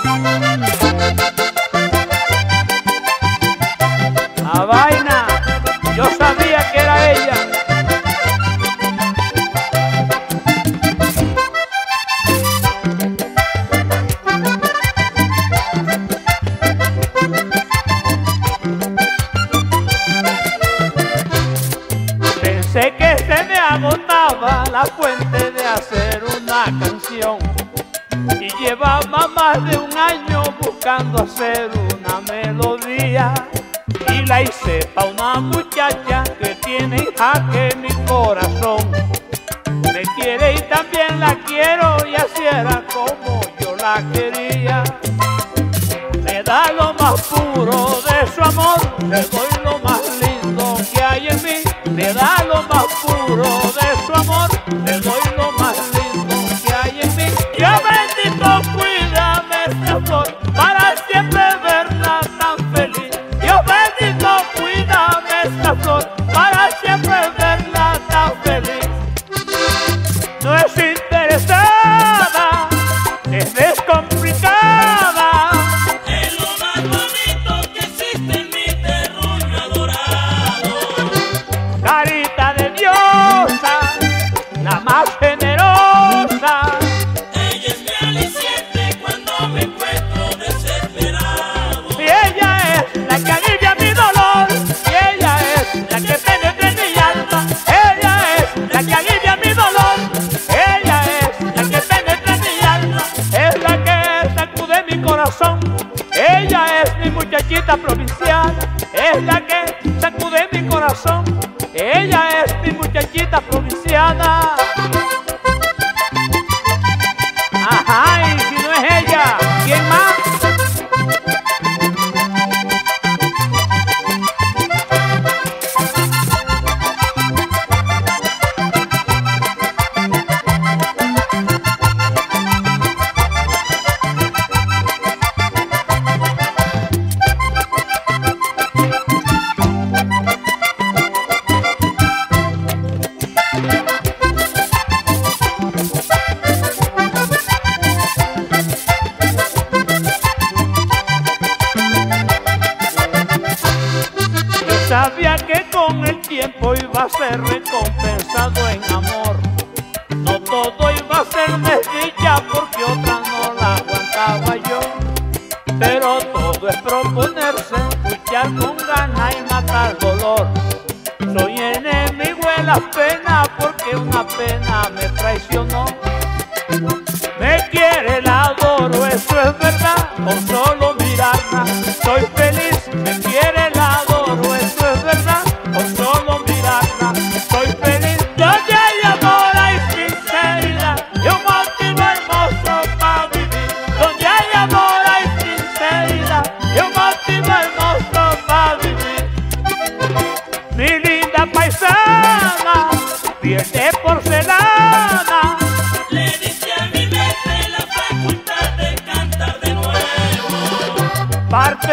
La vaina, yo sabía que era ella. Pensé que se me agotaba la fuente de hacer una canción y llevaba más de un año buscando hacer una melodía, y la hice pa' una muchacha que tiene en jaque mi corazón. Me quiere y también la quiero, y así era como yo la quería. Me da lo más puro de su amor, le doy lo más lindo que hay en mí. Me da lo más puro de su amor, le doy lo más lindo que hay en mí. Dios bendito, cuídame esta flor, para siempre verla tan feliz. Dios bendito, cuídame esta flor, para siempre verla tan feliz. No es interesada, es descomplicada. Es lo más bonito que existe en mi terruño adorado. Carita de diosa, la más generosa. Ella es mi aliciente cuando me encuentro desesperado. Y ella es la que alivia mi dolor, y ella es la que penetra en mi alma. Ella es la que alivia mi dolor, ella es la que penetra en mi alma. Es la que sacude mi corazón, ella es mi muchachita provinciana. Es la que sacude mi corazón, ella es mi muchachita provinciana. Ajá, y si no es ella, ¿quién más? Sabía que con el tiempo iba a ser recompensado en amor. No todo iba a ser desdicha, porque otra no la aguantaba yo. Pero todo es proponerse, luchar con ganas y matar dolor. Soy enemigo de las penas, porque una pena me traicionó. Me quiere, la adoro, eso es verdad, con solo mirarla soy feliz. Me quiere, la adoro, eso es verdad, con solo mirarla soy feliz. Donde hay amor hay sinceridad y un motivo hermoso para vivir. Donde hay amor hay sinceridad y un motivo hermoso para vivir. Mi linda paisana, piel de porcelana, Le dice a mi mente la facultad de cantar de nuevo. parte